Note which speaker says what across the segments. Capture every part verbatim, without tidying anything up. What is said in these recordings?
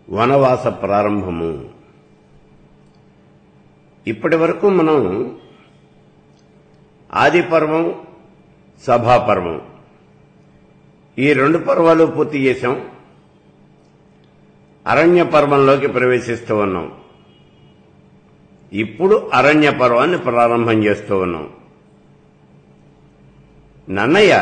Speaker 1: వనవాస ప్రారంభము. ఇప్పటి వరకు మనం ఆది పర్వం, సభాపర్వం ఈ రెండు పర్వాలు పూర్తి చేశాం. అరణ్య పర్వంలోకి ప్రవేశిస్తూ ఉన్నాం. ఇప్పుడు అరణ్య పర్వాన్ని ప్రారంభం చేస్తూ ఉన్నాం. నన్నయ్య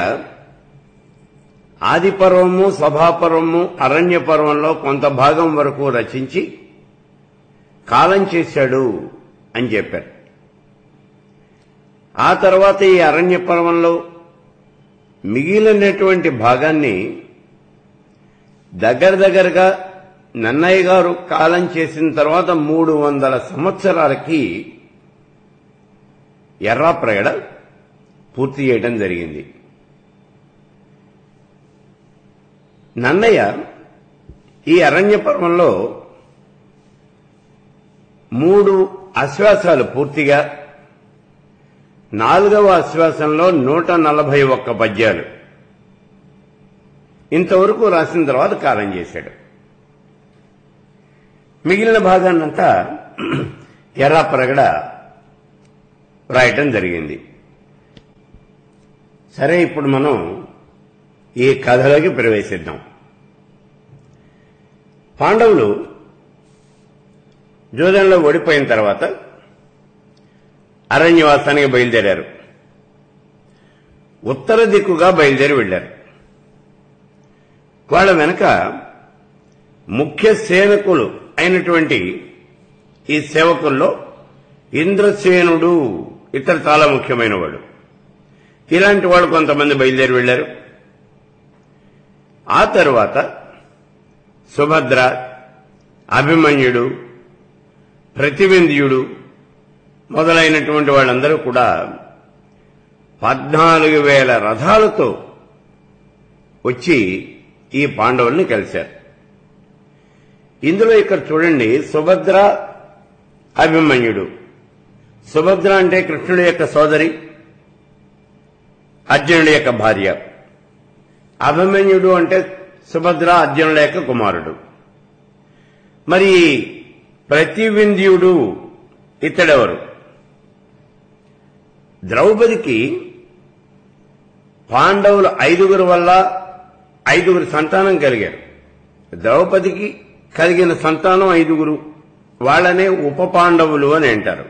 Speaker 1: ఆది పర్వము, సభాపర్వము, అరణ్య పర్వంలో కొంత భాగం వరకు రచించి కాలం చేశాడు అని చెప్పారు. ఆ తర్వాత ఈ అరణ్య పర్వంలో మిగిలినటువంటి భాగాన్ని దగ్గర దగ్గరగా నన్నయ్య గారు కాలం చేసిన తర్వాత మూడు వందల సంవత్సరాలకి ఎర్రాప్రగడ పూర్తి చేయడం జరిగింది. నన్నయ్య ఈ అరణ్య పర్వంలో మూడు ఆశ్వాసాలు పూర్తిగా, నాలుగవ ఆశ్వాసంలో నూట నలభై ఒక్క పద్యాలు ఇంతవరకు రాసిన తర్వాత కాలం చేశాడు. మిగిలిన భాగాన్నంతా ఎర్రాప్రగడ రాయటం జరిగింది. సరే, ఇప్పుడు మనం ఈ కథలోకి ప్రవేశిద్దాం. పాండవులు జూదంలో ఓడిపోయిన తర్వాత అరణ్యవాసానికి బయలుదేరారు. ఉత్తర దిక్కుగా బయలుదేరి వెళ్లారు. వాళ్ళ వెనక ముఖ్య సేవకులు అయినటువంటి ఈ సేవకుల్లో ఇంద్రసేనుడు ఇతర చాలా ముఖ్యమైన వాడు. ఇలాంటి వాళ్ళు కొంతమంది బయలుదేరి వెళ్లారు. ఆ తరువాత సుభద్ర, అభిమన్యుడు, ప్రతివింధ్యుడు మొదలైనటువంటి వాళ్ళందరూ కూడా పద్నాలుగు వేల రథాలతో వచ్చి ఈ పాండవుల్ని కలిశారు. ఇందులో ఇక్కడ చూడండి, సుభద్ర, అభిమన్యుడు. సుభద్ర అంటే కృష్ణుడి యొక్క సోదరి, అర్జునుడి యొక్క భార్య. అభిమన్యుడు అంటే సుభద్ర, అర్జునుడి యొక్క కుమారుడు. మరి ప్రతివింధ్యుడు ఇతడెవరు? ద్రౌపదికి పాండవులు ఐదుగురు వల్ల ఐదుగురు సంతానం కలిగారు. ద్రౌపదికి కలిగిన సంతానం ఐదుగురు, వాళ్ళనే ఉప పాండవులు అని అంటారు.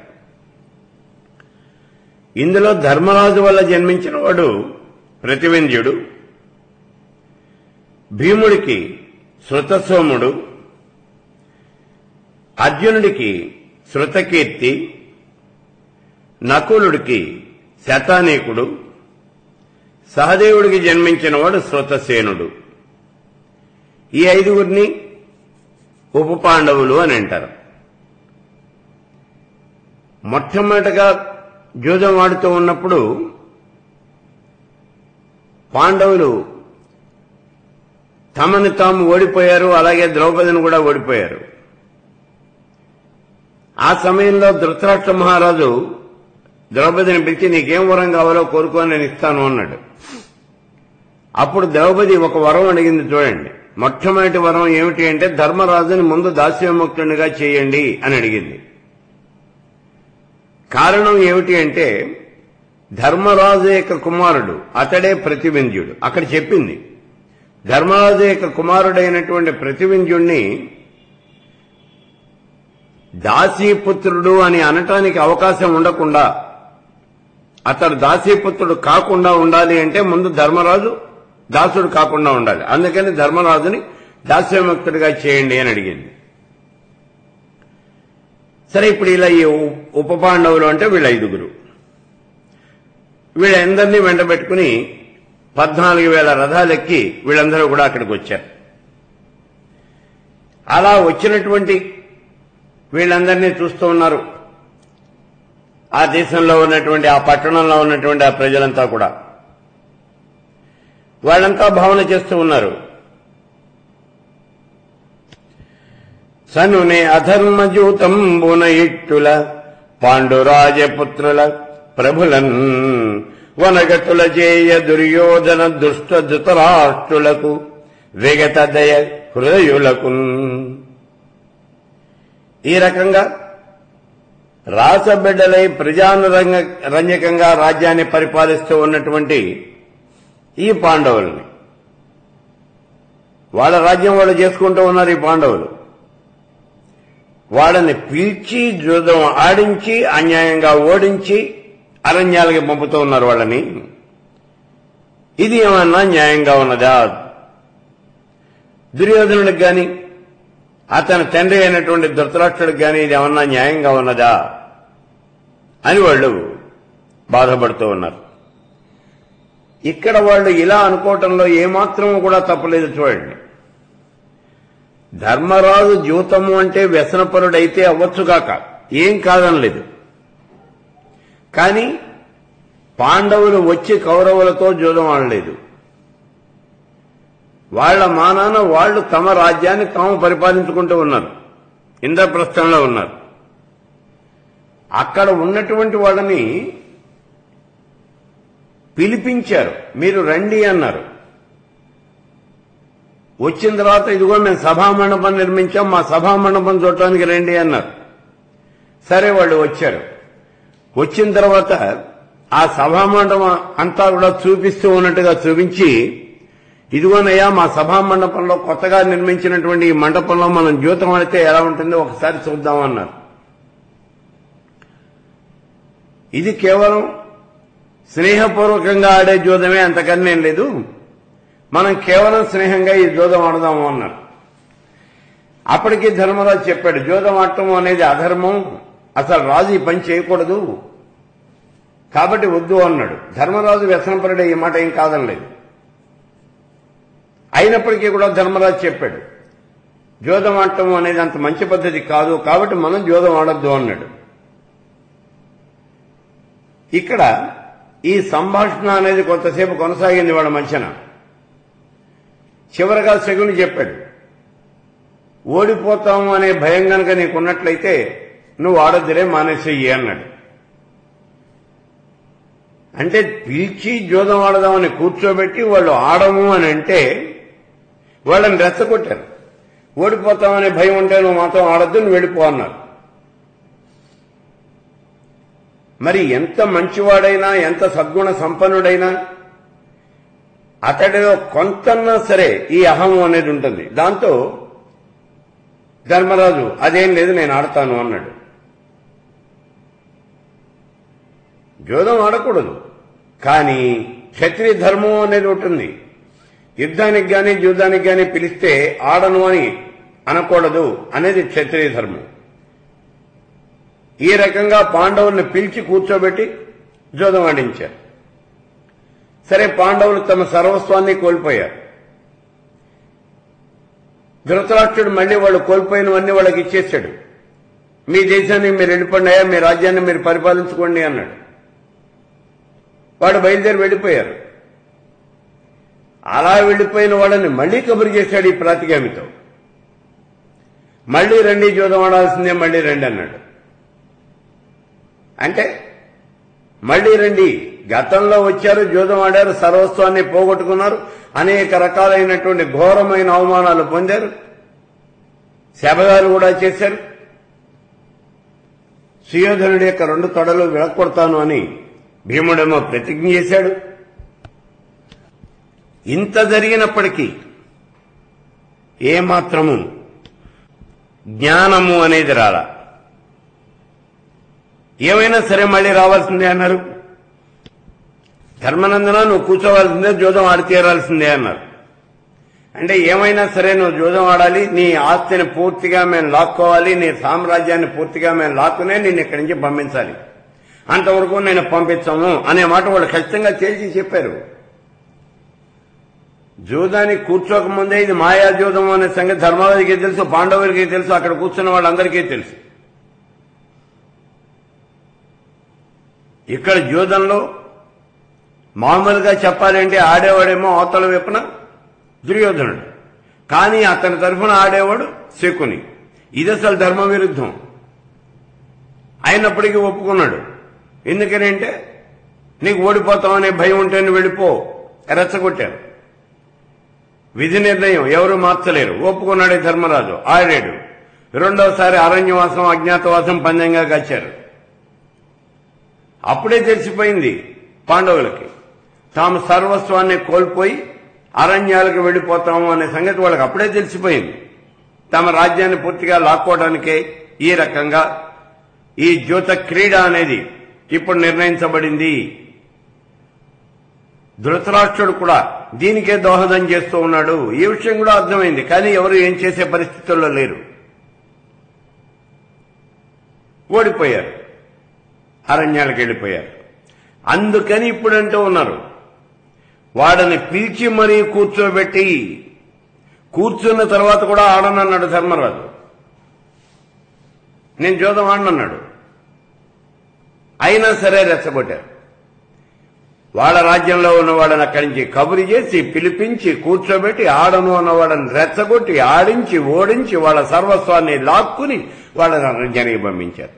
Speaker 1: ఇందులో ధర్మరాజు వల్ల జన్మించిన వాడు ప్రతివింధ్యుడు, భీముడికి శృతసోముడు, అర్జునుడికి శృతకీర్తి, నకులుడికి శతానీకుడు, సహదేవుడికి జన్మించిన వాడు శృతసేనుడు. ఈ ఐదుగురిని ఉప పాండవులు అని అంటారు. మొట్టమొదటిగా జూదం ఆడుతూ ఉన్నప్పుడు పాండవులు తమను తాము ఓడిపోయారు, అలాగే ద్రౌపదిని కూడా ఓడిపోయారు. ఆ సమయంలో ధృతరాష్ట్ర మహారాజు ద్రౌపదిని పిలిచి, నీకేం వరం కావాలో కోరుకో, నేను ఇస్తాను అన్నాడు. అప్పుడు ద్రౌపది ఒక వరం అడిగింది. చూడండి, మొట్టమొదటి వరం ఏమిటి అంటే, ధర్మరాజుని ముందు దాస్యముక్తునిగా చేయండి అని అడిగింది. కారణం ఏమిటి అంటే, ధర్మరాజు యొక్క కుమారుడు అతడే ప్రతివింధ్యుడు. అక్కడ చెప్పింది, ధర్మరాజు యొక్క కుమారుడైనటువంటి ప్రతివింధ్యుణ్ణి దాసీపుత్రుడు అని అనటానికి అవకాశం ఉండకుండా, అతడు దాసీపుత్రుడు కాకుండా ఉండాలి అంటే ముందు ధర్మరాజు దాసుడు కాకుండా ఉండాలి. అందుకని ధర్మరాజుని దాస్యముక్తుడిగా చేయండి అని అడిగింది. సరే, ఇప్పుడు ఇలా ఈ ఉప పాండవులు అంటే వీళ్ళ ఐదుగురు, వీళ్ళందరినీ వెంటబెట్టుకుని పద్నాలుగు వేల రథాలెక్కి వీళ్ళందరూ కూడా అక్కడికి వచ్చారు. అలా వచ్చినటువంటి వీళ్ళందరినీ చూస్తూ ఉన్నారు ఆ దేశంలో ఉన్నటువంటి, ఆ పట్టణంలో ఉన్నటువంటి ఆ ప్రజలంతా కూడా. వాళ్ళంతా భావన చేస్తూ ఉన్నారు, సనునే అధర్మజూతంబున ఇట్టుల పాండురాజపుత్రుల ప్రభులన్ వనగతుల చేయ దుర్యోధన దుష్ట ధృతరాష్ట్రులకు విగత దయ హృదయులకు ఈ రకంగా రాసబిడ్డలై ప్రజానురంగ రంజకంగా రాజ్యాన్ని పరిపాలిస్తూ ఉన్నటువంటి ఈ పాండవుల్ని వాళ్ళ రాజ్యం వాళ్ళు చేసుకుంటూ ఉన్నారు. ఈ పాండవులు వాళ్ళని పీల్చి జూదం ఆడించి అన్యాయంగా ఓడించి అరణ్యాలకి పంపుతూ ఉన్నారు వాళ్ళని. ఇది ఏమన్నా న్యాయంగా ఉన్నదా? దుర్యోధనుడికి గాని అతని తండ్రి అయినటువంటి ధృతరాష్ట్రుడికి గాని ఇది ఏమన్నా న్యాయంగా ఉన్నదా అని వాళ్ళు బాధపడుతూ ఉన్నారు. ఇక్కడ వాళ్ళు ఇలా అనుకోవటంలో ఏమాత్రం కూడా తప్పలేదు. చూడండి, ధర్మరాజు జూతము అంటే వ్యసనపరుడైతే అవ్వచ్చుగాక, ఏం కాదనలేదు. కానీ పాండవులు వచ్చి కౌరవులతో జూదం ఆడలేదు. వాళ్ల మానాన వాళ్లు తమ రాజ్యాన్ని తాము పరిపాలించుకుంటూ ఉన్నారు. ఇంద్రప్రస్థంలో ఉన్నారు. అక్కడ ఉన్నటువంటి వాళ్ళని పిలిపించారు. మీరు రండి అన్నారు. వచ్చిన తర్వాత ఇదిగో మేము సభామండపం నిర్మించాం, మా సభామండపం చూడటానికి రండి అన్నారు. సరే, వాళ్ళు వచ్చారు. వచ్చిన తర్వాత ఆ సభామండపం అంతా కూడా చూపిస్తూ ఉన్నట్టుగా చూపించి, ఇదిగోనయ్యా మా సభామండపంలో కొత్తగా నిర్మించినటువంటి ఈ మండపంలో మనం జూతం ఆడితే ఎలా ఉంటుందో ఒకసారి చూద్దామన్నారు. ఇది కేవలం స్నేహపూర్వకంగా ఆడే జూదమే, అంతకన్నా ఏం లేదు. మనం కేవలం స్నేహంగా ఈ జూదం ఆడదాము అన్నారు. అప్పటికి ధర్మరాజు చెప్పాడు, జూదం ఆడటం అనేది అధర్మం, అసలు రాజు ఈ పని చేయకూడదు, కాబట్టి వద్దు అన్నాడు. ధర్మరాజు వ్యసనపరుడే, ఈ మాట ఏం కాదనలేదు. అయినప్పటికీ కూడా ధర్మరాజు చెప్పాడు, జూదం ఆడటం అనేది అంత మంచి పద్ధతి కాదు, కాబట్టి మనం జూదం ఆడొద్దు అన్నాడు. ఇక్కడ ఈ సంభాషణ అనేది కొంతసేపు కొనసాగింది వాళ్ళ మధ్యన. చివరగా శకుని చెప్పాడు, ఓడిపోతాము అనే భయం గనక నీకున్నట్లయితే నువ్వు ఆడొద్దులే, మానేసేయి అన్నాడు. అంటే పిలిచి జూదం ఆడదామని కూర్చోబెట్టి వాళ్ళు ఆడము అని అంటే వాళ్ళని రెచ్చగొట్టారు. ఓడిపోతామనే భయం ఉంటే నువ్వు మాత్రం ఆడొద్దు, నువ్వు వెళ్ళిపో అన్నారు. మరి ఎంత మంచివాడైనా, ఎంత సద్గుణ సంపన్నుడైనా అతడిలో కొంతన్నా సరే ఈ అహం అనేది ఉంటుంది. దాంతో ధర్మరాజు అదేం లేదు, నేను ఆడతాను అన్నాడు. జూదం ఆడకూడదు, కానీ క్షత్రియ ధర్మం అనేది ఉంటుంది. యుద్ధానికి గాని జూదానికి గాని పిలిస్తే ఆడను అని అనకూడదు అనేది క్షత్రియ ధర్మం. ఈ రకంగా పాండవుల్ని పిలిచి కూర్చోబెట్టి జూదం ఆడించారు. సరే, పాండవులు తమ సర్వస్వాన్ని కోల్పోయారు. ధృతరాష్ట్రుడు మళ్లీ వాళ్ళు కోల్పోయినవన్నీ వాళ్ళకి ఇచ్చేశాడు. మీ దేశానికి మీరు వెళ్ళిపోండియా, మీ రాజ్యాన్ని మీరు పరిపాలించుకోండి అన్నాడు. వాడు బయలుదేరి వెళ్ళిపోయారు. అలా వెళ్ళిపోయిన వాళ్ళని మళ్లీ కబురు చేశాడు ఈ ప్రాతిగామితో. మళ్లీ రండి, జూదం ఆడాల్సిందే, మళ్లీ రండి అన్నాడు. అంటే మళ్లీ రండి, గతంలో వచ్చారు, జూదం ఆడారు, సర్వస్వాన్ని పోగొట్టుకున్నారు, అనేక రకాలైనటువంటి ఘోరమైన అవమానాలు పొందారు, శపథాలు కూడా చేశారు. సుయోధనుడి యొక్క రెండు తొడలు విడగొడతాను అని భీముడేమో ప్రతిజ్ఞ చేశాడు. ఇంత జరిగినప్పటికీ ఏమాత్రము జ్ఞానము అనేది రాలా. ఏమైనా సరే మళ్లీ రావాల్సిందే అన్నారు. ధర్మనందన నువ్వు కూర్చోవాల్సిందే, జూదం ఆడి తీరాల్సిందే అన్నారు. అంటే ఏమైనా సరే నువ్వు జూదం ఆడాలి, నీ ఆస్తిని పూర్తిగా మేము లాక్కోవాలి, నీ సామ్రాజ్యాన్ని పూర్తిగా మేము లాక్కునే నిన్ను ఇక్కడి నుంచి పంపించాలి, అంతవరకు నేను పంపించాము అనే మాట వాళ్ళు ఖచ్చితంగా తేల్చి చెప్పారు. జూదానికి కూర్చోకముందే ఇది మాయా జూదం అనే సంగతి ధర్మరాజుకి తెలుసు, పాండవులకి తెలుసు, అక్కడ కూర్చున్న వాళ్ళందరికీ తెలుసు. ఇక్కడ జూదంలో మామూలుగా చెప్పాలంటే ఆడేవాడేమో అవతల వైపున దుర్యోధనుడు, కానీ అతని తరఫున ఆడేవాడు శకుని. ఇది అసలు ధర్మ విరుద్ధం. అయినప్పటికీ ఒప్పుకున్నాడు. ఎందుకని అంటే నీకు ఓడిపోతామనే భయం ఉంటే నువ్వు వెళ్ళిపో, రెచ్చగొట్టారు. విధి నిర్ణయం ఎవరు మార్చలేరు. ఒప్పుకున్నాడే ధర్మరాజు, ఆడాడు. రెండోసారి అరణ్యవాసం అజ్ఞాతవాసం పందెంగా కాచారు. అప్పుడే తెలిసిపోయింది పాండవులకి తాము సర్వస్వాన్ని కోల్పోయి అరణ్యాలకు వెళ్లిపోతాము అనే సంగతి వాళ్ళకి అప్పుడే తెలిసిపోయింది. తమ రాజ్యాన్ని పూర్తిగా లాక్కోవడానికే ఈ రకంగా ఈ జ్యోత క్రీడ అనేది ఇప్పుడు నిర్ణయించబడింది. ధృతరాష్ట్రుడు కూడా దీనికే దోహదం చేస్తూ ఉన్నాడు. ఈ విషయం కూడా అర్థమైంది. కానీ ఎవరు ఏం చేసే పరిస్థితుల్లో లేరు. ఓడిపోయారు, అరణ్యాలకు వెళ్లిపోయారు. అందుకని ఇప్పుడంటూ ఉన్నారు, వాడని పిలిచి మరీ కూర్చోబెట్టి, కూర్చున్న తర్వాత కూడా ఆడనన్నాడు ధర్మరాజు. నేను జోదం ఆడనన్నాడు. అయినా సరే రెచ్చగొట్టారు. వాళ్ళ రాజ్యంలో ఉన్నవాడని అక్కడి నుంచి కబురు చేసి పిలిపించి కూర్చోబెట్టి ఆడను అన్నవాడని రెచ్చగొట్టి ఆడించి ఓడించి వాళ్ళ సర్వస్వాన్ని లాక్కుని వాళ్ళని అరణ్యానికి పంపించారు.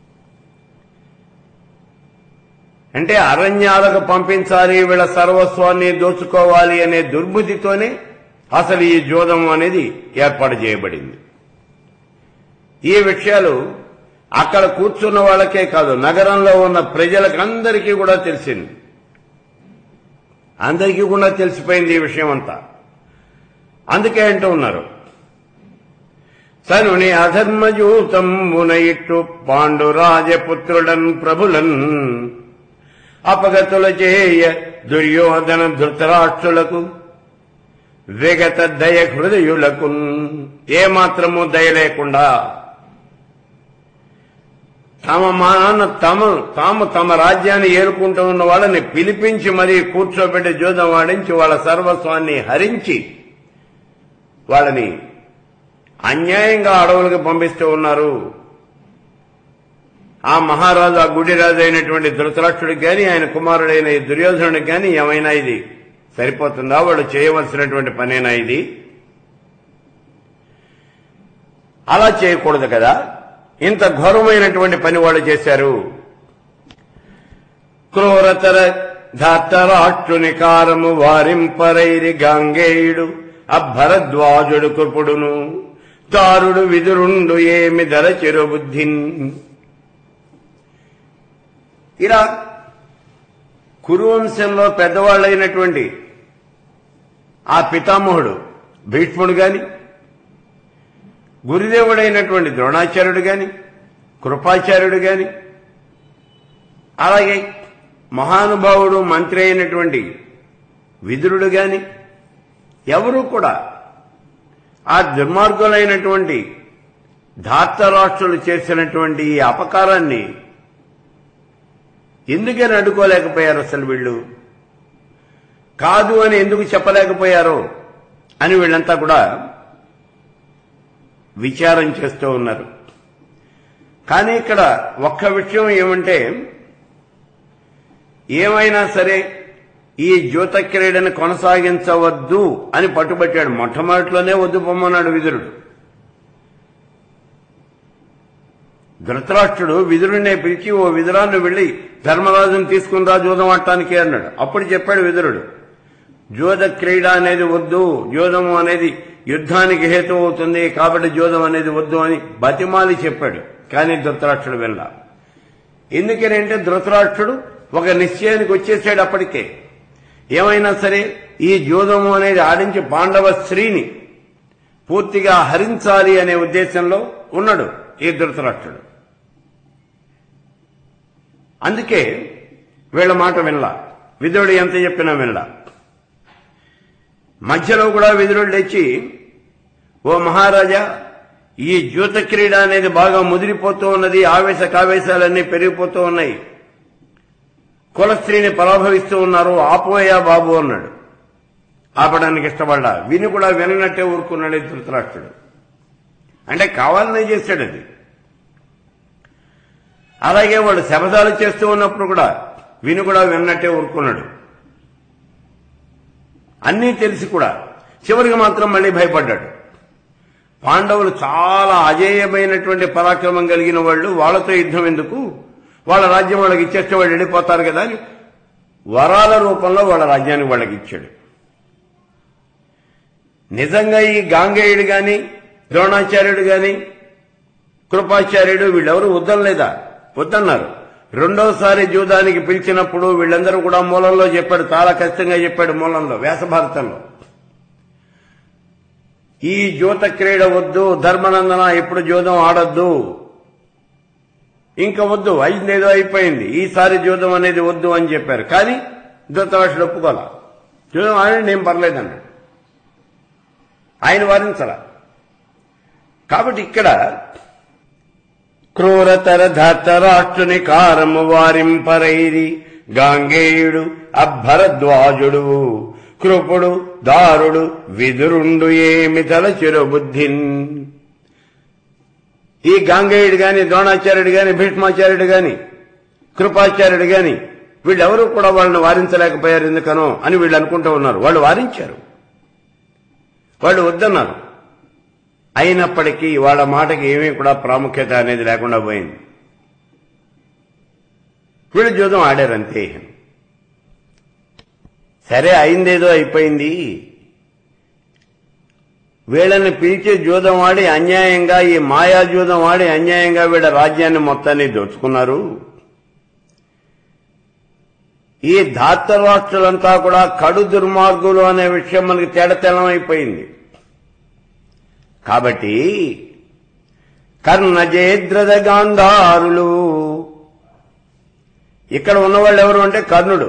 Speaker 1: అంటే అరణ్యాలకు పంపించాలి, వీళ్ళ సర్వస్వాన్ని దోచుకోవాలి అనే దుర్బుద్ధితోనే అసలు ఈ జోదం అనేది ఏర్పాటు చేయబడింది. ఈ విషయాలు అక్కడ కూర్చున్న వాళ్ళకే కాదు, నగరంలో ఉన్న ప్రజలకందరికీ కూడా తెలిసింది. అందరికీ కూడా తెలిసిపోయింది ఈ విషయం అంతా. అందుకే అంటూ ఉన్నారు, సనుని అధర్మజూతంబున ఇట్టు పాండురాజపుత్రుడన్ ప్రభులన్ అపగతుల చేయ దుర్యోధన ధృతరాష్ట్రులకు విగత దయ హృదయులకు ఏమాత్రము దయ లేకుండా తమ మాన తమ తాము తమ రాజ్యాన్ని ఏలుకుంటూ ఉన్న వాళ్ళని పిలిపించి మరీ కూర్చోబెట్టి జోదం ఆడించి వాళ్ళ సర్వస్వాన్ని హరించి వాళ్ళని అన్యాయంగా అడవులకు పంపిస్తూ ఉన్నారు. ఆ మహారాజు, ఆ గుడిరాజు అయినటువంటి ధృతరాష్ట్రుడికి గాని ఆయన కుమారుడైన ఈ దుర్యోధనుడికి గాని ఏమైనా ఇది సరిపోతుందా? వాళ్ళు చేయవలసినటువంటి పనేనా ఇది? అలా చేయకూడదు కదా. ఇంత ఘోరమైనటువంటి పని వాళ్ళు చేశారు. క్రూరతర ధాతరాష్ట్రుని కారము వారింపరైరి గాంగేయుడు అభరద్వాజుడు కృపుడును దారుడు విదురుండు ఏమి ధర చిరుబుద్ధిన్. ఇలా కురువంశంలో పెద్దవాళ్ళైనటువంటి ఆ పితామహుడు భీష్ముడు గాని, గురుదేవుడైనటువంటి ద్రోణాచార్యుడు గాని, కృపాచార్యుడు గాని, అలాగే మహానుభావుడు మంత్రి అయినటువంటి విదురుడు గాని, ఎవరూ కూడా ఆ దుర్మార్గులైనటువంటి ధార్తరాష్ట్రులు చేసినటువంటి ఈ అపకారాన్ని ఎందుకని అడ్డుకోలేకపోయారు? అసలు వీళ్ళు కాదు అని ఎందుకు చెప్పలేకపోయారో అని వీళ్ళంతా కూడా విచారం చేస్తూ ఉన్నారు. కానీ ఇక్కడ ఒక్క విషయం ఏమంటే, ఏమైనా సరే ఈ జ్యోత క్రీడను కొనసాగించవద్దు అని పట్టుబట్టాడు. మొట్టమొదటిలోనే వద్దు పొమ్మన్నాడు విదురుడు. ధృతరాష్ట్రుడు విదురుడినే పిలిచి, ఓ విదురాన్ని వెళ్లి ధర్మరాజును తీసుకుని రా జోదం ఆడటానికి అన్నాడు. అప్పుడు చెప్పాడు విదురుడు, జోద క్రీడ అనేది వద్దు, జోదము అనేది యుద్ధానికి హేతు అవుతుంది, కాబట్టి జోదం అనేది వద్దు అని బతిమాలి చెప్పాడు. కానీ ధృతరాష్ట్రుడు వెళ్ళా. ఎందుకనంటే ధృతరాష్ట్రుడు ఒక నిశ్చయానికి వచ్చేసాడు అప్పటికే. ఏమైనా సరే ఈ జోదము అనేది ఆడించి పాండవ స్త్రీని పూర్తిగా హరించాలి అనే ఉద్దేశంలో ఉన్నాడు ఈ ధృతరాష్ట్రుడు. అందుకే వీళ్ల మాట వినలా. విదురుడు ఎంత చెప్పినా వినలా. మధ్యలో కూడా విదురుడు లేచి, ఓ మహారాజా, ఈ జ్యోత క్రీడ అనేది బాగా ముదిరిపోతూ ఉన్నది, ఆవేశ కావేశాలన్నీ పెరిగిపోతూ ఉన్నాయి, కులస్త్రీని పరాభవిస్తూ ఉన్నారు, ఆపోయా బాబు అన్నాడు. ఆపడానికి ఇష్టపడ్డా. విని కూడా విననట్టే ఊరుకున్నాడు ఈ ధృతరాష్ట్రుడు. అంటే కావాలనే చేశాడు అది. అలాగే వాళ్ళు శపథాలు చేస్తూ ఉన్నప్పుడు కూడా విని కూడా విన్నట్టే ఊరుకున్నాడు. అన్నీ తెలిసి కూడా చివరికి మాత్రం మళ్లీ భయపడ్డాడు. పాండవులు చాలా అజేయమైనటువంటి పరాక్రమం కలిగిన వాళ్ళు, వాళ్లతో యుద్ధం ఎందుకు, వాళ్ళ రాజ్యం వాళ్ళకి ఇచ్చేస్తే వాళ్ళు వెళ్ళిపోతారు కదా అని వరాల రూపంలో వాళ్ళ రాజ్యాన్ని వాళ్ళకి ఇచ్చాడు. నిజంగా ఈ గాంగేయుడు గాని, ద్రోణాచార్యుడు గాని కృపాచార్యుడు వీళ్ళెవరు వద్దనలేదా? వద్దన్నారు. రెండోసారి జూదానికి పిలిచినప్పుడు వీళ్ళందరూ కూడా మూలంలో చెప్పాడు, చాలా ఖచ్చితంగా చెప్పాడు మూలంలో, వ్యాసభారతంలో. ఈ జూత క్రీడ వద్దు, ధర్మనందన ఇప్పుడు జూదం ఆడొద్దు, ఇంకా వద్దు, అయిందేదో అయిపోయింది, ఈసారి జూదం అనేది వద్దు అని చెప్పారు. కానీ ధృతరాష్ట్రుడు ఒప్పుకోలా. జూదం ఆడండి, ఏం పర్లేదన్నాడు. ఆయన వారించాల. కాబట్టి ఇక్కడ క్రూరతర ధర్తరాష్ట్రుని కారము వారింపరైరి గాంగేయుడు అభరద్వాజుడు కృపుడు దారుడు విదురుండు ఏమి తలచిరు బుద్ధిన్. ఈ గాంగేయుడు గాని, ద్రోణాచార్యుడు గాని, భీష్మాచార్యుడు గాని, కృపాచార్యుడు గాని వీళ్ళెవరూ కూడా వాళ్ళని వారించలేకపోయారు. ఎందుకనో అని వీళ్ళు అనుకుంటూ ఉన్నారు. వాళ్ళు వారించారు, వాళ్ళు వద్దన్నారు. అయినప్పటికీ వాళ్ళ మాటకి ఏమీ కూడా ప్రాముఖ్యత అనేది లేకుండా పోయింది. వీళ్ళు జూదం ఆడారంతే. సరే, అయిందేదో అయిపోయింది. వీళ్ళని పిలిచి జూదం ఆడి అన్యాయంగా, ఈ మాయా జూదం ఆడి అన్యాయంగా వీళ్ళ రాజ్యాన్ని మొత్తాన్ని దోచుకున్నారు. ఈ ధార్తరాష్ట్రులంతా కూడా కడు దుర్మార్గులు అనే విషయం మనకి తేడతెల్లమైపోయింది. కాబట్టి కర్ణజేద్రద గాంధారులు, ఇక్కడ ఉన్నవాళ్ళు ఎవరు అంటే కర్ణుడు,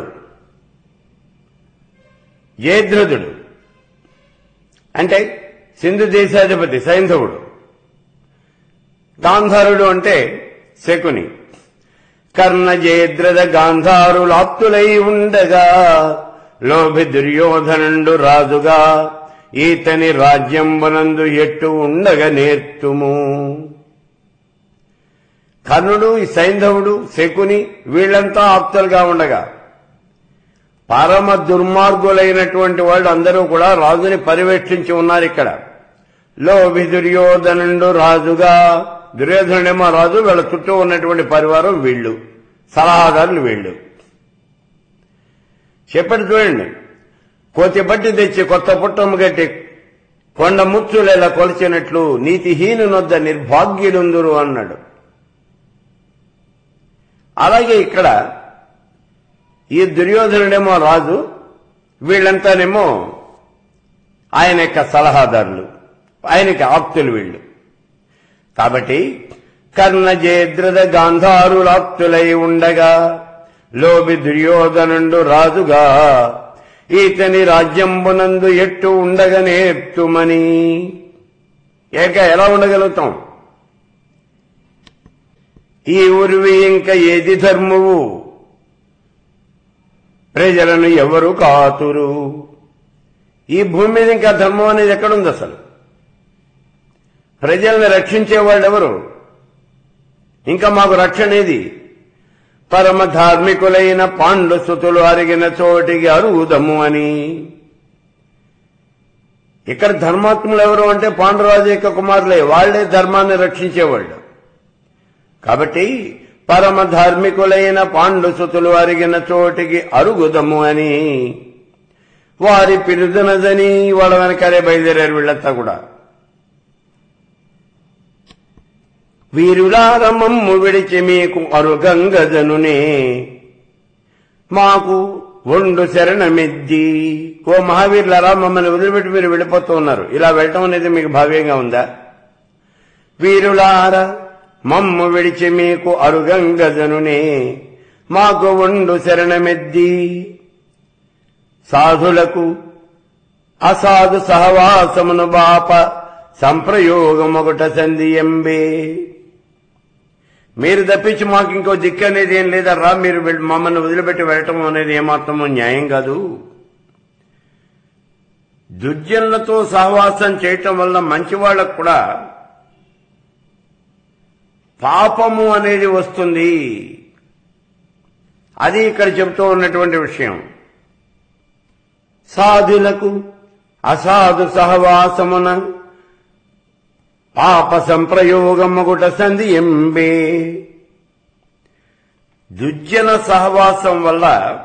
Speaker 1: జయద్రథుడు అంటే సింధు దేశాధిపతి సైంధవుడు, గాంధారుడు అంటే శకుని. కర్ణ జయద్రథ గాంధారులాప్తులై ఉండగా లోభి దుర్యోధనుండు రాజుగా ఈతని రాజ్యంబనందు ఎట్టు ఉండగా నేర్తుము. కర్ణుడు, ఈ సైంధవుడు, శకుని వీళ్లంతా ఆప్తులుగా ఉండగా పరమ దుర్మార్గులైనటువంటి వాళ్ళు అందరూ కూడా రాజుని పర్యవేక్షించి ఉన్నారు. ఇక్కడ లోభి దుర్యోధనుండు రాజుగా, దుర్యోధనుడేమో రాజు, వీళ్ళ చుట్టూ ఉన్నటువంటి పరివారం వీళ్ళు, సలహాదారులు వీళ్ళు. చెప్పండి చూడండి, కోతి బట్టి తెచ్చి కొత్త పుట్టము గట్టి కొండ ముచ్చులేలా కొలిచినట్లు నీతిహీనునొద్ద నిర్భాగ్యులుందురు అన్నాడు. అలాగే ఇక్కడ ఈ దుర్యోధనుడేమో రాజు, వీళ్ళంతానేమో ఆయన యొక్క సలహాదారులు, ఆయనకి ఆప్తులు వీళ్ళు. కాబట్టి కర్ణజేద్రద గాంధారులాప్తులై ఉండగా లోబి దుర్యోధనుండు రాజుగా ఈతని రాజ్యంబునందు ఎట్టు ఉండగా నేర్తుమని. ఏక ఎలా ఉండగలుగుతాం? ఈ ఊరివి ఇంకా ఏది ధర్మవు, ప్రజలను ఎవరు కాతురు. ఈ భూమి మీద ఇంకా ధర్మం అనేది ఎక్కడుంది? అసలు ప్రజల్ని రక్షించేవాళ్ళు ఎవరు? ఇంకా మాకు రక్షణ ఏది? పరమ ధార్మికులైన పాండు సుతులు అరిగిన చోటికి అరుగుదము అని. ఇక్కడ ధర్మాత్ములు ఎవరు అంటే పాండురాజు యొక్క కుమారులే, వాళ్లే ధర్మాన్ని రక్షించేవాళ్ళు. కాబట్టి పరమ ధార్మికులైన పాండు సుతులు అరిగిన చోటికి అరుగుదము అని వారి పిలుదనదని వాళ్ళ వెనకాలే బయలుదేరారు వీళ్ళంతా కూడా. వీరులారమమ్ము విడిచి మీకు అరుగంగజనునే మాకు ఒండు శరణమిద్ది. ఓ మహావీరులారా, మమ్మల్ని వదిలిపెట్టి మీరు వెళ్ళిపోతూ ఉన్నారు. ఇలా వెళ్ళటం అనేది మీకు భావ్యంగా ఉందా? వీరులార మమ్ము విడిచి మీకు అరుగంగజనునే మాకు ఒండు శరణమిద్ది. సాధులకు అసాధు సహవాసమును బాప సంప్రయోగమొకట సంధియంబే. మీరు తప్పించి మాకు ఇంకో దిక్కు అనేది ఏం లేదా రా, మీరు మమ్మల్ని వదిలిపెట్టి వెళ్ళటం అనేది ఏమాత్రమో న్యాయం కాదు. దుర్జనులతో సహవాసం చేయటం వల్ల మంచి వాళ్లకు కూడా పాపము అనేది వస్తుంది. అది ఇక్కడ చెబుతూ ఉన్నటువంటి విషయం. సాధులకు అసాధు సహవాసమున పాప సంప్రయోగమగుట సంధి ఎంబే. దుర్జన సహవాసం వల్ల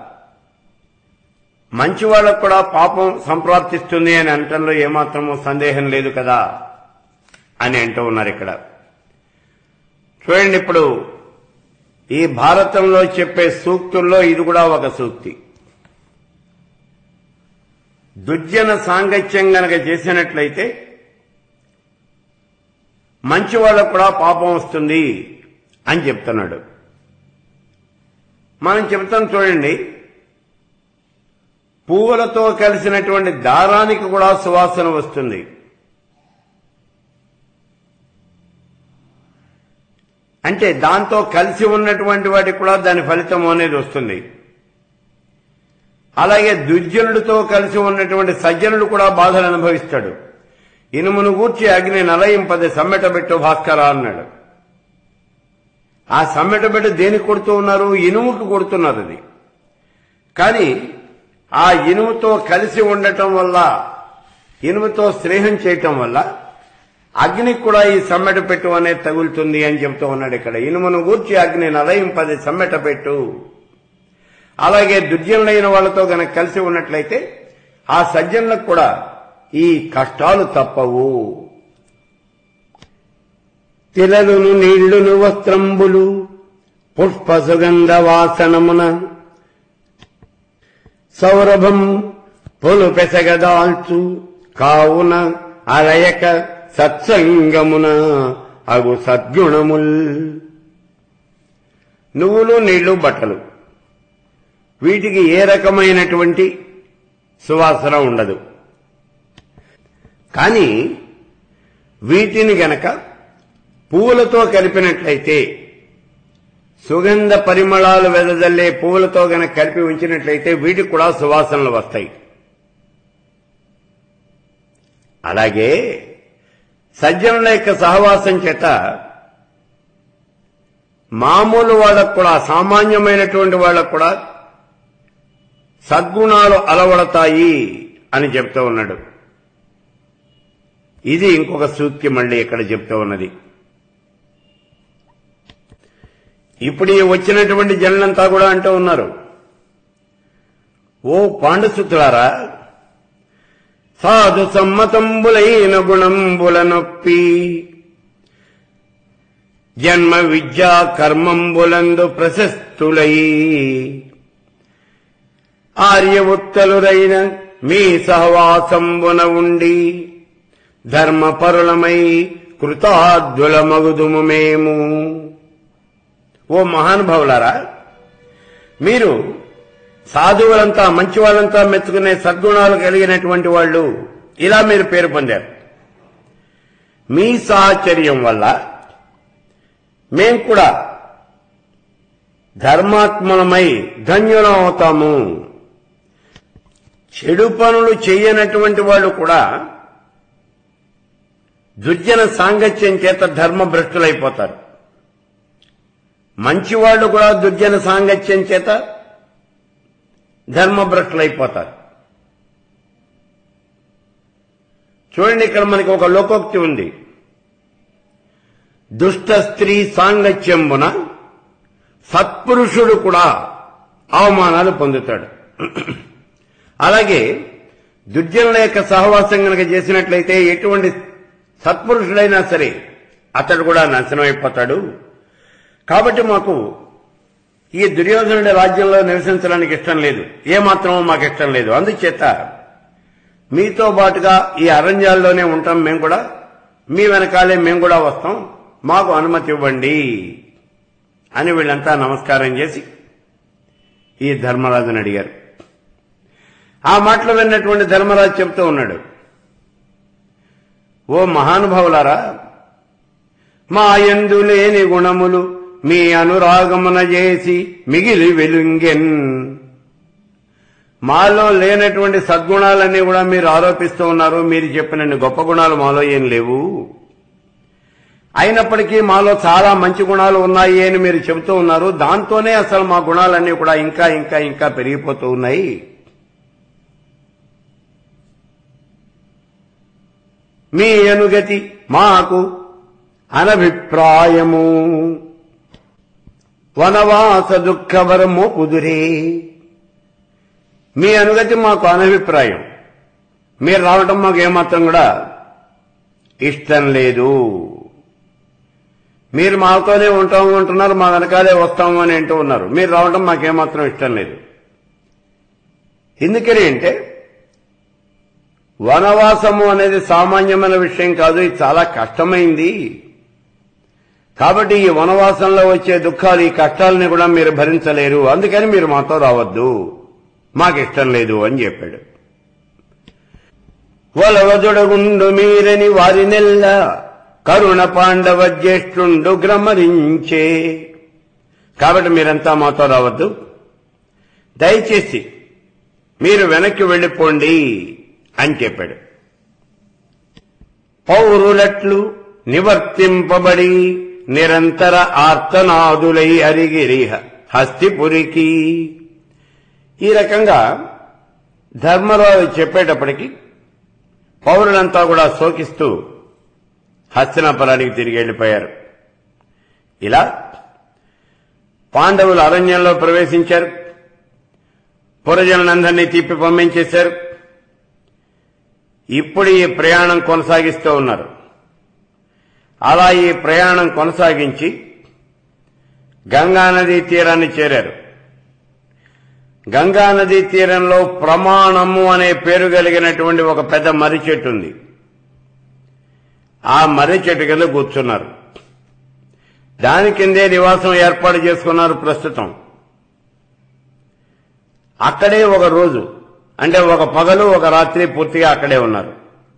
Speaker 1: మంచి వాళ్లకు కూడా పాపం సంప్రాప్తిస్తుంది అని అనటంలో ఏమాత్రమూ సందేహం లేదు కదా అని అంటూ ఉన్నారు ఇక్కడ. చూడండి, ఇప్పుడు ఈ భారతంలో చెప్పే సూక్తుల్లో ఇది కూడా ఒక సూక్తి. దుర్జన సాంగత్యం గనక చేసినట్లయితే మంచి వాళ్ళకు కూడా పాపం వస్తుంది అని చెప్తున్నాడు. మనం చెప్తాం చూడండి, పువ్వులతో కలిసినటువంటి దారానికి కూడా సువాసన వస్తుంది. అంటే దాంతో కలిసి ఉన్నటువంటి వాటికి కూడా దాని ఫలితం అనేది వస్తుంది. అలాగే దుర్జనుడితో కలిసి ఉన్నటువంటి సజ్జనుడు కూడా బాధలు అనుభవిస్తాడు. ఇనుమును గూర్చి అగ్ని నలయింపది సమ్మెటబెట్టు భాస్కర అన్నాడు. ఆ సమ్మెటబెట్టు దేనికి కొడుతూ ఉన్నారు? ఇనుముకు కొడుతున్నారు. అది కానీ ఆ ఇనుముతో కలిసి ఉండటం వల్ల, ఇనుముతో స్నేహం చేయటం వల్ల అగ్నికి కూడా ఈ సమ్మెట పెట్టు అనేది తగులుతుంది అని చెబుతూ ఉన్నాడు ఇక్కడ. ఇనుమును గూర్చి అగ్ని నలయింపది సమ్మెట పెట్టు. అలాగే దుర్జనులైన వాళ్లతో గనక కలిసి ఉన్నట్లయితే ఆ సజ్జనులకు కూడా ఈ కష్టాలు తప్పవు. తిలలును నీళ్లును వస్త్రంబులు పుష్ప సుగంధ వాసనమున సౌరభం పొలు పెసగదాల్చు కావున అలయక సత్సంగమున అగు సద్గుణముల్. నువ్వులు నీళ్లు బట్టలు వీటికి ఏ రకమైనటువంటి సువాసన ఉండదు. కానీ వీటిని గనక పువ్వులతో కలిపినట్లయితే, సుగంధ పరిమళాలు వెదజల్లే పువ్వులతో గనక కలిపి ఉంచినట్లయితే వీటికి కూడా సువాసనలు వస్తాయి. అలాగే సజ్జనుల యొక్క సహవాసం చేత మామూలు వాళ్ళకు కూడా, సామాన్యమైనటువంటి వాళ్ళకు కూడా సద్గుణాలు అలవడతాయి అని చెప్తూ ఉన్నాడు. ఇది ఇంకొక సూక్తి మళ్ళీ ఇక్కడ చెప్తూ ఉన్నది. ఇప్పుడు ఈ వచ్చినటువంటి జనులంతా కూడా అంటూ ఉన్నారు, ఓ పాండుసుతులారా, సాధు సమ్మతంబులైన గుణంబుల నొప్పి జన్మ విద్యా కర్మంబులందు ప్రశస్తులై ఆర్య ఉత్తలురైన మీ సహవాసంబున ఉండి ధర్మపరులమై కృతాద్వుల మగుదుము మేము. ఓ మహానుభావులారా, మీరు సాధువులంతా, మంచి వాళ్ళంతా మెచ్చుకునే సద్గుణాలు కలిగినటువంటి వాళ్ళు, ఇలా మీరు పేరు పొందారు. మీ సాహచర్యం వల్ల మేం కూడా ధర్మాత్మలమై ధన్యులం అవుతాము. చెడు పనులు చేయనటువంటి వాళ్ళు కూడా దుర్జన సాంగత్యం చేత ధర్మభ్రష్టులైపోతారు. మంచివాళ్లు కూడా దుర్జన సాంగత్యం చేత ధర్మభ్రష్టులైపోతారు. చూడండి, ఇక్కడ మనకి ఒక లోకోక్తి ఉంది. దుష్ట స్త్రీ సాంగత్యంబున సత్పురుషుడు కూడా అవమానాలు పొందుతాడు. అలాగే దుర్జనుల యొక్క సహవాసం కనుక చేసినట్లయితే ఎటువంటి సత్పురుషుడైనా సరే అతడు కూడా నాశనం అయిపోతాడు. కాబట్టి మాకు ఈ దుర్యోధనుడి రాజ్యంలో నివసించడానికి ఇష్టం లేదు, ఏమాత్రమో మాకు ఇష్టం లేదు. అందుచేత మీతో పాటుగా ఈ అరణ్యాల్లోనే ఉంటాం, మేము కూడా మీ వెనకాలే మేము కూడా వస్తాం, మాకు అనుమతి ఇవ్వండి అని వీళ్ళంతా నమస్కారం చేసి ఈ ధర్మరాజుని అడిగారు. ఆ మాటలు విన్నటువంటి ధర్మరాజు చెప్తూ ఉన్నాడు, ఓ మహానుభావులారా, మా యందు లేని గుణములు మీ అనురాగమున చేసి మిగిలి వెలుంగెన్. మాలో లేనటువంటి సద్గుణాలన్నీ కూడా మీరు ఆరోపిస్తూ ఉన్నారు. మీరు చెప్పినన్ని గొప్ప గుణాలు మాలో ఏం లేవు, అయినప్పటికీ మాలో చాలా మంచి గుణాలు ఉన్నాయి అని మీరు చెబుతూ ఉన్నారు. దాంతోనే అసలు మా గుణాలన్నీ కూడా ఇంకా ఇంకా ఇంకా పెరిగిపోతూ ఉన్నాయి. మీ అనుగతి మాకు అనభిప్రాయము, వనవాస దుఃఖవరము కుదురే. మీ అనుగతి మాకు అనభిప్రాయం, మీరు రావటం మాకు ఏమాత్రం కూడా ఇష్టం లేదు. మీరు మాతోనే ఉంటాము అంటున్నారు, మా వెనకాలే వస్తాము అని అంటూ ఉన్నారు. మీరు రావడం మాకేమాత్రం ఇష్టం లేదు. ఎందుకని అంటే వనవాసము అనేది సామాన్యమైన విషయం కాదు, ఇది చాలా కష్టమైంది. కాబట్టి ఈ వనవాసంలో వచ్చే దుఃఖాలు, ఈ కష్టాలని కూడా మీరు భరించలేరు, అందుకని మీరు మాతో రావద్దు, మాకిష్టం లేదు అని చెప్పాడు. వలవజుడగుండు మీరని వారినెల్ల కరుణ పాండవ జ్యేష్ఠుండు గ్రమరించే. కాబట్టి మీరంతా మాతో రావద్దు, దయచేసి మీరు వెనక్కి వెళ్లిపోండి అని చెప్పాడు. పౌరులట్లు నివర్తింపబడి నిరంతర ఆర్తనాదులై అరిగిరి హస్తిపురికి. ఈ రకంగా ధర్మరాజు చెప్పేటప్పటికి పౌరులంతా కూడా శోకిస్తూ హస్తినాపురానికి తిరిగి వెళ్లిపోయారు. ఇలా పాండవులు అరణ్యంలో ప్రవేశించారు, పురజనులందరినీ తిప్పి పంపించేశారు. ఇప్పుడు ఈ ప్రయాణం కొనసాగిస్తూ ఉన్నారు. అలా ఈ ప్రయాణం కొనసాగించి గంగానదీ తీరాన్ని చేరారు. గంగానదీ తీరంలో ప్రమాణము అనే పేరు కలిగినటువంటి ఒక పెద్ద మర్రి చెట్టు ఉంది. ఆ మర్రి చెట్టు కింద కూర్చున్నారు. దాని కిందే నివాసం ఏర్పాటు చేసుకున్నారు. ప్రస్తుతం అక్కడే ఒక రోజు, అంటే ఒక పగలు ఒక రాత్రి పూర్తిగా అక్కడే ఉన్నారు.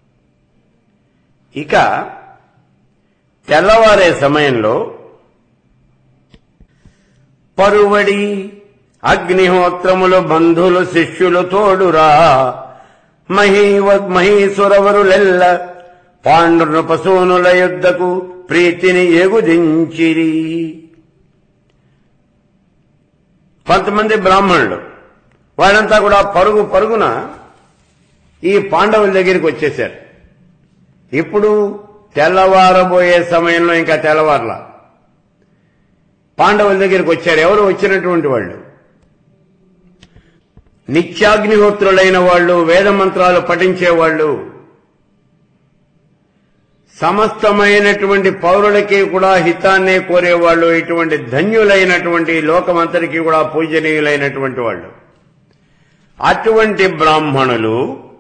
Speaker 1: ఇక తెల్లవారే సమయంలో పరువడి అగ్నిహోత్రములు బంధువులు శిష్యులు తోడురా మహీవ మహీసురవరులెల్ల పాండును పశువునుల యుద్ధకు ప్రీతిని ఎగుదించిరి. కొంతమంది బ్రాహ్మణులు వాళ్ళంతా కూడా పరుగు పరుగున ఈ పాండవుల దగ్గరికి వచ్చేశారు. ఇప్పుడు తెల్లవారబోయే సమయంలో, ఇంకా తెల్లవారులా పాండవుల దగ్గరికి వచ్చారు. ఎవరు వచ్చినటువంటి వాళ్ళు? నిత్యాగ్నిహోత్రులైన వాళ్ళు, వేద మంత్రాలు పఠించేవాళ్ళు, సమస్తమైనటువంటి పౌరులకి కూడా హితాన్నే కోరేవాళ్ళు, ఇటువంటి ధన్యులైనటువంటి లోకమంతరికి కూడా పూజనీయులైనటువంటి వాళ్ళు. అటువంటి బ్రాహ్మణులు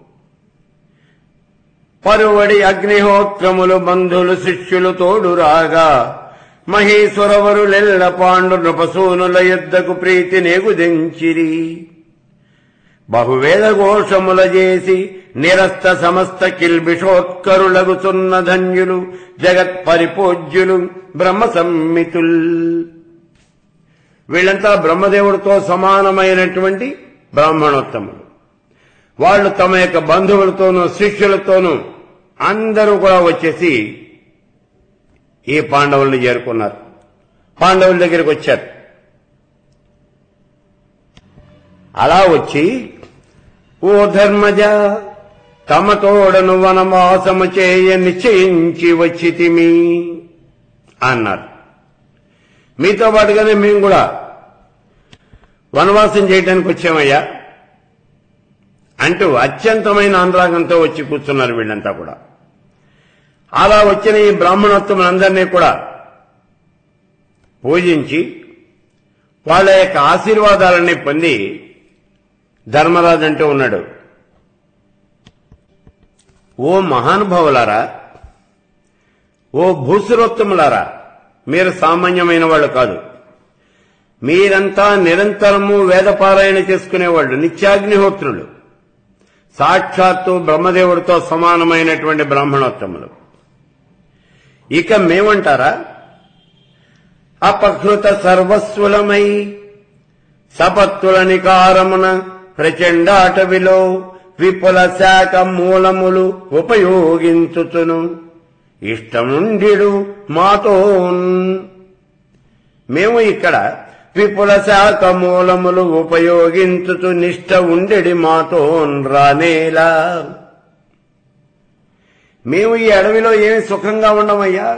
Speaker 1: పరువడి అగ్నిహోత్రములు బంధువులు శిష్యులు తోడు రాగా మహేశ్వరవరులెల్ల పాండు నృపసూనుల యుద్ధకు ప్రీతి నేగుదించిరి. బహువేద ఘోషముల చేసి నిరస్త సమస్త కిల్బిషోత్కరులగుచున్న ధన్యులు జగత్ పరిపూజ్యులు బ్రహ్మ సంమితుల్. వీళ్ళంతా బ్రహ్మదేవుడితో సమానమైనటువంటి బ్రాహ్మణోత్తములు. వాళ్ళు తమ యొక్క బంధువులతోనూ శిష్యులతోనూ అందరూ కూడా వచ్చేసి ఈ పాండవుల్ని చేరుకున్నారు. పాండవుల దగ్గరికి వచ్చారు. అలా వచ్చి, ఓ ధర్మజ, తమ తోడను వనవాసము చేయ నిశ్చయించి వచ్చితిమి అన్నారు. మీతో పాటుగానే మేము కూడా వనవాసం చేయడానికి వచ్చామయ్యా అంటూ అత్యంతమైన అనురాగంతో వచ్చి కూర్చున్నారు వీళ్ళంతా కూడా. అలా వచ్చిన ఈ బ్రాహ్మణోత్తములందరినీ కూడా పూజించి వాళ్ళ యొక్క ఆశీర్వాదాలన్నీ పొంది ధర్మరాజు అంటూ ఉన్నాడు, ఓ మహానుభావులారా, ఓ భూసురోత్తములారా, మీరు సామాన్యమైన వాళ్ళు కాదు. మీరంతా నిరంతరము వేదపారాయణ చేసుకునేవాళ్ళు, నిత్యాగ్నిహోత్రులు, సాక్షాత్తు బ్రహ్మదేవుడితో సమానమైనటువంటి బ్రాహ్మణోత్తములు. ఇక మేమంటారా, అపహృత సర్వస్వులమై సపత్తుల నికారమున ప్రచండాటవిలో విపుల శాఖ మూలములు ఉపయోగించుచును ఇష్టముండిడు మాతో. మేము ఇక్కడ విపుల శాఖ మూలములు ఉపయోగించుచు నిష్ట ఉండెడి మాతో రానేలా. మేము ఈ అడవిలో ఏమి సుఖంగా ఉండమయ్యా,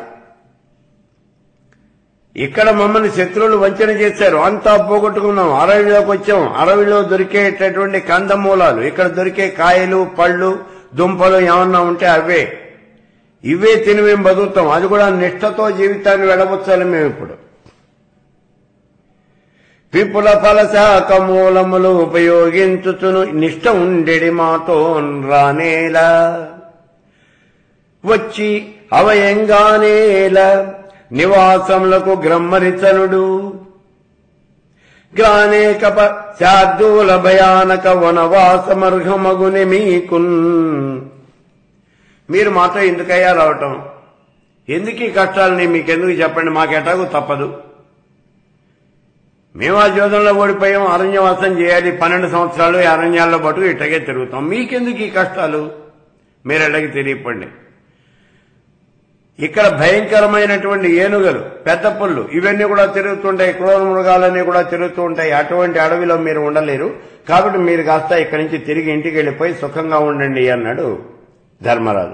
Speaker 1: ఇక్కడ మమ్మల్ని శత్రువులు వంచన చేశారు, అంతా పోగొట్టుకున్నాం, అడవిలోకి వచ్చాం. అడవిలో దొరికేటటువంటి కందమూలాలు, ఇక్కడ దొరికే కాయలు పళ్ళు దుంపలు ఏమన్నా ఉంటే అవే. ఇవే తిని మేము బతుకుతాం. అది కూడా నిష్ఠతో జీవితాన్ని వెళ్ళబుచ్చాలి మేము ఇప్పుడు. విపుల ఫలశాఖ మూలములు ఉపయోగించుచును నిష్ఠ ఉండెడి మాతో రానేలా వచ్చి అవయంగానేల నివాసములకు గ్రమ్మరిచనుడు గ్రానేకప శార్దూల భయానక వనవాసమర్హమగుని మీకున్. మీరు మాతో ఎందుకయ్యా రావటం? ఎందుకు ఈ కష్టాలని మీకెందుకు చెప్పండి, మాకెటాకు తప్పదు. మేము ఆ జోదంలో ఓడిపోయాం, అరణ్యవాసం చేయాలి, పన్నెండు సంవత్సరాలు ఈ అరణ్యాల్లో పట్టు ఇట్టగే తిరుగుతాం, మీకెందుకు ఈ కష్టాలు, మీరు ఎలాగే తెలియపండి. ఇక్కడ భయంకరమైనటువంటి ఏనుగలు, పెద్ద పుళ్ళు ఇవన్నీ కూడా తిరుగుతుంటాయి, క్రూర మృగాలన్నీ కూడా తిరుగుతూ ఉంటాయి. అటువంటి అడవిలో మీరు ఉండలేరు, కాబట్టి మీరు కాస్త ఇక్కడి నుంచి తిరిగి ఇంటికి వెళ్లిపోయి సుఖంగా ఉండండి అన్నాడు ధర్మరాజు.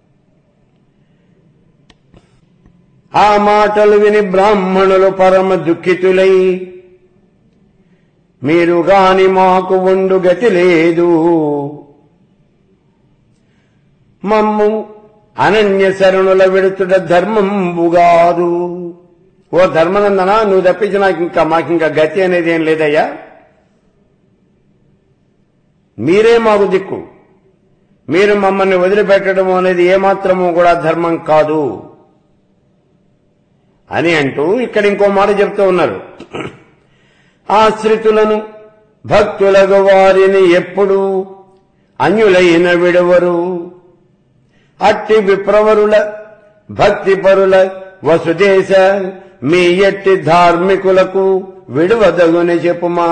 Speaker 1: ఆ మాటలు విని బ్రాహ్మణులు పరమ దుఃఖితులై, మీరు గాని మాకు ఉండు గతి లేదు, మమ్ము అనన్య శరణుల విడుతుడ ధర్మంబుగాదు. ఓ ధర్మనందన, నువ్వు తప్పించి నాకు ఇంకా మాకింకా గతి అనేది ఏం లేదయ్యా, మీరే మాకు దిక్కు, మీరు మమ్మల్ని వదిలిపెట్టడం అనేది ఏమాత్రము కూడా ధర్మం కాదు అని అంటూ ఇక్కడ ఇంకో మాట చెప్తూ ఉన్నారు. ఆశ్రితులను భక్తులకు వారిని ఎప్పుడు అన్యులైన విడవరు, అట్టి విప్రవరుల భక్తిపరుల వసుదేశ మీ ఎట్టి ధార్మికులకు విడువదగుని చెప్పుమా.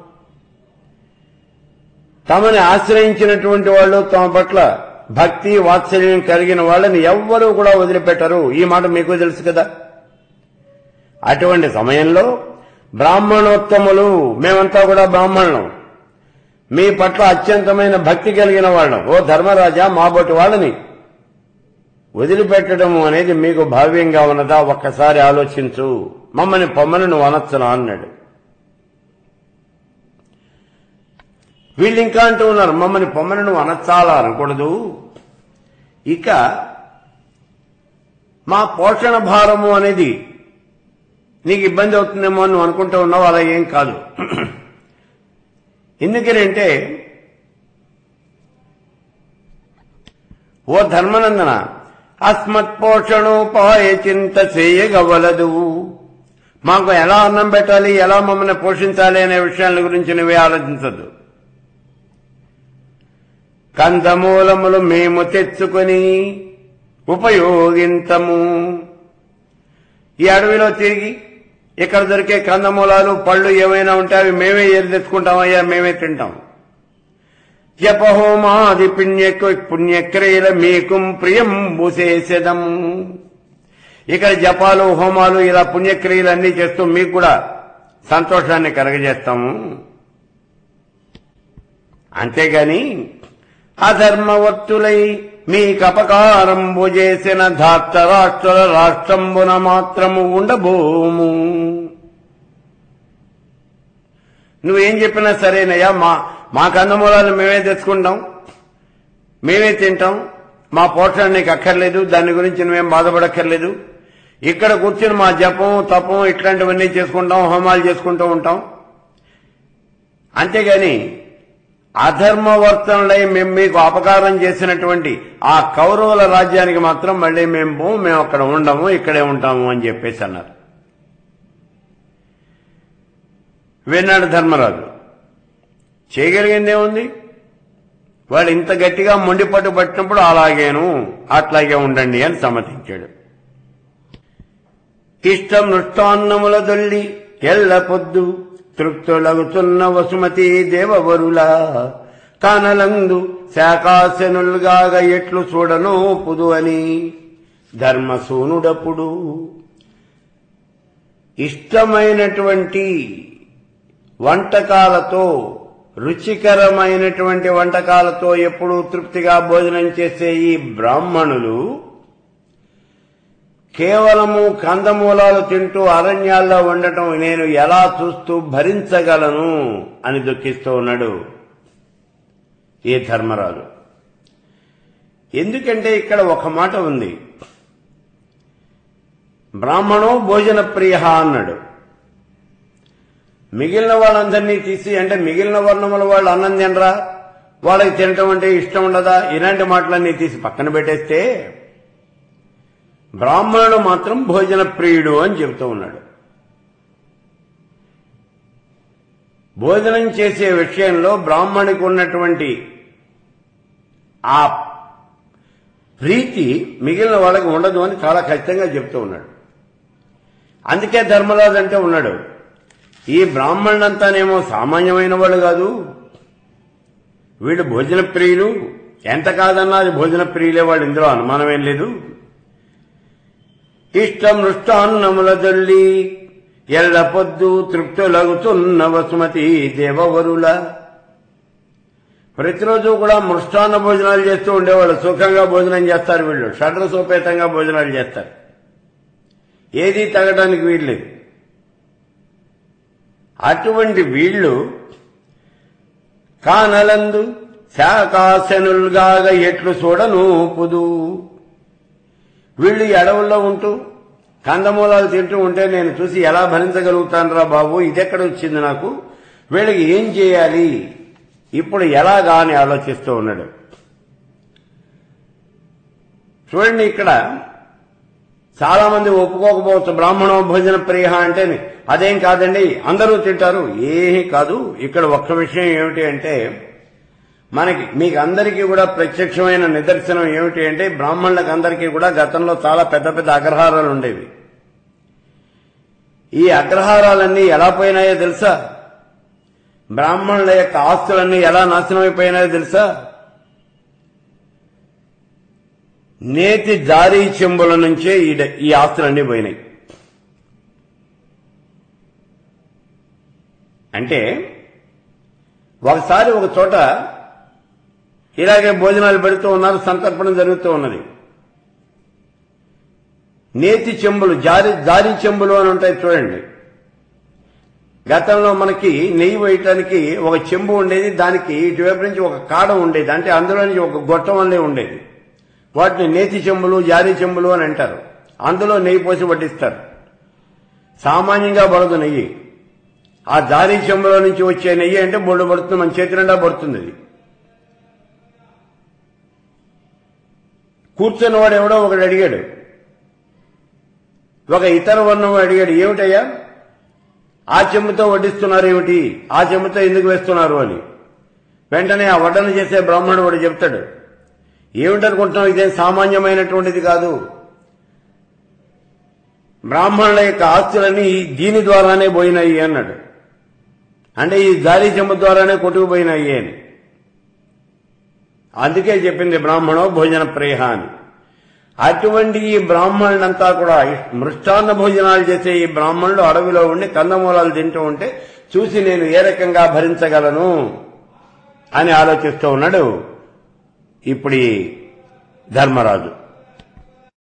Speaker 1: తమని ఆశ్రయించినటువంటి వాళ్ళు, తమ పట్ల భక్తి వాత్సల్యం కలిగిన వాళ్ళని ఎవ్వరూ కూడా వదిలిపెట్టరు. ఈ మాట మీకు తెలుసు కదా. అటువంటి సమయంలో బ్రాహ్మణోత్తములు, మేమంతా కూడా బ్రాహ్మణులం, మీ పట్ల అత్యంతమైన భక్తి కలిగిన వాళ్ళం, ఓ ధర్మరాజా మాబోటి వాళ్ళని వదిలిపెట్టడం అనేది మీకు భావ్యంగా ఉన్నదా, ఒక్కసారి ఆలోచించు, మమ్మల్ని పొమ్మని నువ్వు అనొచ్చునా అన్నాడు. వీళ్ళు ఇంకా అంటూ ఉన్నారు, మమ్మల్ని పొమ్మని నువ్వు అనొచ్చాలా అనకూడదు, ఇక మా పోషణ భారము అనేది నీకు ఇబ్బంది అవుతుందేమో అని నువ్వు అనుకుంటూ ఉన్నావు, అలా ఏం కాదు. ఎందుకనంటే ఓ ధర్మనందన, అస్మత్ పోషణోపాయ చింత చేయగవలదు, మాకు ఎలా అన్నం పెట్టాలి, ఎలా మమ్మల్ని పోషించాలి అనే విషయాల గురించి నువ్వే ఆలోచించద్దు. కందమూలములు మేము తెచ్చుకొని ఉపయోగించము. ఈ అడవిలో తిరిగి ఇక్కడ దొరికే కందమూలాలు పళ్ళు ఏమైనా ఉంటే అవి మేమే ఏరి తెచ్చుకుంటామయ్యా, మేమే తింటాం. జపహోమాది పుణ్యకు పుణ్యక్రియల మీకు ప్రియం భూసేసదం. ఇక్కడ జపాలు హోమాలు ఇలా పుణ్యక్రియలు అన్ని చేస్తూ మీకు కూడా సంతోషాన్ని కలగజేస్తాము. అంతేగాని అధర్మవర్తులై మీకు అపకారంబు చేసిన ధార్త రాష్ట్రుల రాష్ట్రంబున మాత్రము ఉండబోము. నువ్వేం చెప్పినా సరేనయ్యా, మా మా కందమూలాలు మేమే తెచ్చుకుంటాం, మేమే తింటాం, మా పోషణ నీకు అక్కర్లేదు, దాని గురించి నువ్వేం బాధపడక్కర్లేదు. ఇక్కడ కూర్చుని మా జపం తపం ఇట్లాంటివన్నీ చేసుకుంటాం, హోమాలు చేసుకుంటూ ఉంటాం. అంతేగాని అధర్మవర్తనులై మేము మీకు అపకారం చేసినటువంటి ఆ కౌరవుల రాజ్యానికి మాత్రం మళ్లీ మేము పోము, మేము అక్కడ ఉండము, ఇక్కడే ఉంటాము అని చెప్పేసి అన్నారు. విన్నాడు ధర్మరాజు. చేయగలిగిందేముంది, వాడు ఇంత గట్టిగా మొండిపట్టు పట్టినప్పుడు అలాగేను, అట్లాగే ఉండండి అని సమ్మతించాడు. ఇష్టం నృష్టాన్నముల దొల్లి ఎల్ల పొద్దు తృప్తులగుతున్న వసుమతి దేవవరుల కానలందు శాకాశనులుగాగ ఎట్లు చూడనో పుదు అని ధర్మసూనుడప్పుడు ఇష్టమైనటువంటి వంటకాలతో, రుచికరమైనటువంటి వంటకాలతో ఎప్పుడూ తృప్తిగా భోజనం చేసే ఈ బ్రాహ్మణులు కేవలము కందమూలాలు తింటూ అరణ్యాల్లో ఉండటం నేను ఎలా చూస్తూ భరించగలను అని దుఃఖిస్తూ ఉన్నాడు ఈ ధర్మరాజు. ఎందుకంటే ఇక్కడ ఒక మాట ఉంది, బ్రాహ్మణో భోజన ప్రియ అన్నాడు. మిగిలిన వాళ్ళందరినీ తీసి, అంటే మిగిలిన వర్ణముల వాళ్ళు అన్నం తినరా, వాళ్ళకి తినటం అంటే ఇష్టం ఉండదా, ఇలాంటి మాటలన్నీ తీసి పక్కన పెట్టేస్తే బ్రాహ్మణుడు మాత్రం భోజన ప్రియుడు అని చెబుతూ ఉన్నాడు. భోజనం చేసే విషయంలో బ్రాహ్మణునికి ఉన్నటువంటి ఆ ప్రీతి మిగిలిన వాళ్ళకి ఉండదు అని చాలా ఖచ్చితంగా చెప్తూ ఉన్నాడు. అందుకే ధర్మరాజు అంటే ఉన్నాడు, ఈ బ్రాహ్మణులంతానేమో సామాన్యమైన వాళ్ళు కాదు, వీళ్ళు భోజన ప్రియులు, ఎంత కాదన్నా అది భోజన ప్రియులే వాళ్ళు, ఇందులో అనుమానమేం లేదు. ఇష్టమృష్టాన్నముల దొల్లి ఎల్ల పొద్దు తృప్తులగుతున్న వసుమతి దేవవరుల. ప్రతిరోజు కూడా మృష్టాన్న భోజనాలు చేస్తూ ఉండేవాళ్ళు, సుఖంగా భోజనం చేస్తారు వీళ్ళు, షడ్రసోపేతంగా భోజనాలు చేస్తారు, ఏదీ తగ్గడానికి వీల్లేదు. అటువంటి వీళ్ళు కానలందు శాకాశనులుగాగ ఎట్లు చూడను పుదు. వీళ్ళు అడవుల్లో ఉంటూ కందమూలాలు తింటూ ఉంటే నేను చూసి ఎలా భరించగలుగుతానురా బాబు, ఇదెక్కడ వచ్చింది నాకు, వీళ్ళకి ఏం చేయాలి, ఇప్పుడు ఎలాగా అని ఆలోచిస్తూ ఉన్నాడు. చూడండి, ఇక్కడ చాలా మంది ఒప్పుకోకపోవచ్చు, బ్రాహ్మణో భోజన ప్రియ అంటే అదేం కాదండి అందరూ తింటారు, ఏమీ కాదు. ఇక్కడ ఒక్క విషయం ఏమిటి అంటే, మనకి మీకు అందరికీ కూడా ప్రత్యక్షమైన నిదర్శనం ఏమిటి అంటే, బ్రాహ్మణులకు అందరికీ కూడా గతంలో చాలా పెద్ద పెద్ద అగ్రహారాలు ఉండేవి. ఈ అగ్రహారాలన్నీ ఎలా పోయినాయో తెలుసా? బ్రాహ్మణుల యొక్క ఆస్తులన్నీ ఎలా నాశనమైపోయినాయో తెలుసా? నేతి జారీ చెంబుల నుంచే ఈ ఆస్తులన్నీ పోయినాయి. అంటే ఒకసారి ఒక చోట ఇలాగే భోజనాలు పెడుతూ ఉన్నారు, సంతర్పణం జరుగుతూ ఉన్నది. నేతి చెంబులు, జారీ జారీ చెంబులు అని ఉంటాయి చూడండి. గతంలో మనకి నెయ్యి వేయటానికి ఒక చెంబు ఉండేది, దానికి ఇటువైపు నుంచి ఒక కాడ ఉండేది, అంటే అందులో నుంచి ఒక గొట్టం వల్లే ఉండేది. వాటిని నేతి చెంబులు, జారీ చెంబులు అని అంటారు. అందులో నెయ్యి పోసి వడ్డిస్తారు. సామాన్యంగా పడదు నెయ్యి. ఆ జారీ చెంబులో నుంచి వచ్చే నెయ్యి అంటే బొడ్డు పడుతుంది, మన చేతి నిండా పడుతుంది. అది కూర్చున్న వాడు ఎవడో ఒకడు అడిగాడు, ఒక ఇతర వర్ణం అడిగాడు, ఏమిటయ్యా ఆ చెంబుతో వడ్డిస్తున్నారు ఏమిటి, ఆ చెంబుతో ఎందుకు వేస్తున్నారు అని. వెంటనే ఆ వడ్డన చేసే బ్రాహ్మణుడు వాడు చెప్తాడు, ఏమిటనుకుంటున్నావు, ఇదేం సామాన్యమైనటువంటిది కాదు, బ్రాహ్మణుల యొక్క ఆస్తులన్నీ దీని ద్వారానే పోయినాయి అన్నాడు. అంటే ఈ జారీ చెంబు ద్వారానే కొట్టుకుపోయినాయి అని. అందుకే చెప్పింది బ్రాహ్మణో భోజన ప్రియ అని. అటువంటి ఈ బ్రాహ్మణులంతా కూడా మృష్టాన్న భోజనాలు చేసే ఈ బ్రాహ్మణులు అడవిలో ఉండి కందమూలాలు తింటూ ఉంటే చూసి నేను ఏ రకంగా భరించగలను అని ఆలోచిస్తూ ఉన్నాడు ఇప్పుడు ధర్మరాజు.